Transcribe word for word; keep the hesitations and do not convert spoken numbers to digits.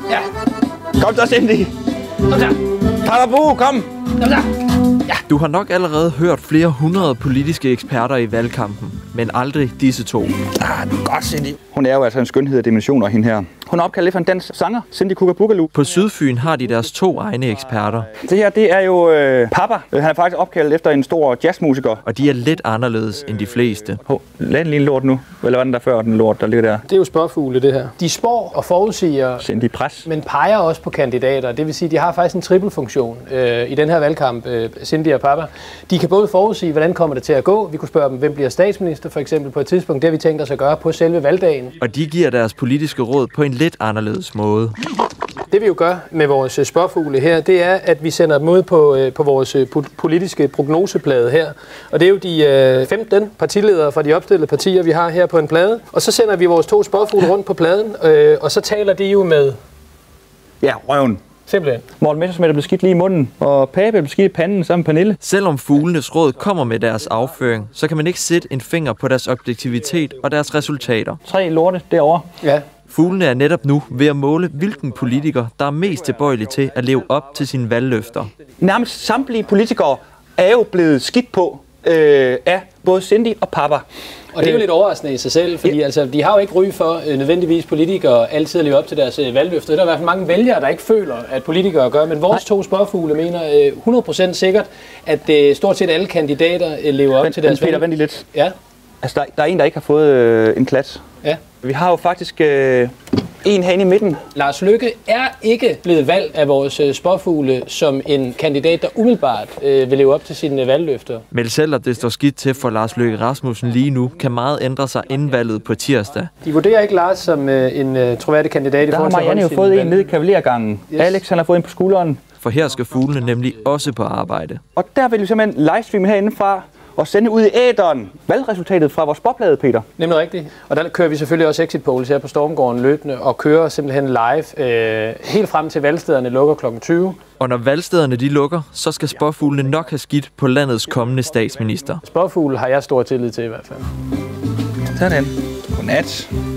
Ja. Kom så, Cindy. Kom så. Karabu, kom. Kom så. Ja. Du har nok allerede hørt flere hundrede politiske eksperter i valgkampen, men aldrig disse to. Ah, godt, Cindy. Hun er jo altså en skønhed af dimensioner, hende her. Hun er opkaldt efter en dansk sanger, Cindy Kugaboogaloo. På Sydfyn har de deres to egne eksperter. Det her, det er jo øh, Papa. Han er faktisk opkaldt efter en stor jazzmusiker. Og de er lidt anderledes end de fleste. Hov, lad den lige en lort nu. Eller var den der før, den lort, der ligger der? Det er jo spørgefugle, det her. De spår og forudsiger, Cindy Pres. men peger også på kandidater. Det vil sige, de har faktisk en trippelfunktion øh, i den her valgkamp, øh, Cindy og Papa. De kan både forudsige, hvordan kommer det til at gå. Vi kunne spørge dem, hvem bliver statsminister for eksempel på et tidspunkt. Det har vi tænkt os at gøre på selve valgdagen. Og de giver deres politiske råd på en lidt anderledes måde. Det vi jo gør med vores spørgefugle her, det er, at vi sender dem ud på, på vores politiske prognoseplade her. Og det er jo de femten partiledere fra de opstillede partier, vi har her på en plade. Og så sender vi vores to spørgefugle rundt på pladen, og så taler de jo med... Ja, røven. Simpelthen. Morten Messerschmidt er blevet skidt lige i munden, og Pape er blevet skidt i panden sammen med Pernille. Selvom fuglenes råd kommer med deres afføring, så kan man ikke sætte en finger på deres objektivitet og deres resultater. Tre lorte derovre. Ja. Fuglene er netop nu ved at måle, hvilken politiker, der er mest tilbøjelig til at leve op til sine valgløfter. Nærmest samtlige politikere er jo blevet skidt på øh, af både Cindy og Papa. Og det er jo lidt overraskende i sig selv, fordi ja. altså, de har jo ikke ry for øh, nødvendigvis politikere altid at leve op til deres øh, valgløfter. Der er i hvert fald mange vælgere, der ikke føler, at politikere gør, men vores Nej. to spørgefugle mener øh, hundrede procent sikkert, at øh, stort set alle kandidater øh, lever op men, til deres valgløfter. Peter, vent lidt. Ja. Altså, der, der er en, der ikke har fået øh, en klat. Ja. Vi har jo faktisk øh, en herinde i midten. Lars Løkke er ikke blevet valgt af vores øh, spørgefugle som en kandidat, der umiddelbart øh, vil leve op til sine øh, valgløfter. Men selvom det står skidt til for Lars Løkke Rasmussen lige nu, kan meget ændre sig inden valget på tirsdag. De vurderer ikke Lars som øh, en øh, troværdig kandidat i forhold til at holde Marianne jo fået en ned i kavalergangen. Yes. Alex han har fået en på skulderen. For her skal fuglene nemlig også på arbejde. Og der vil vi simpelthen livestreame herindefra og sende ud i æderen valgresultatet fra vores spotplade, Peter. Nemlig rigtigt. Og der kører vi selvfølgelig også exit polls her på Stormgården løbende og kører simpelthen live øh, helt frem til valgstederne lukker klokken tyve. Og når valgstederne de lukker, så skal spåfuglene nok have skidt på landets kommende statsminister. Spåfugle har jeg stor tillid til i hvert fald. Sådan. Godnat.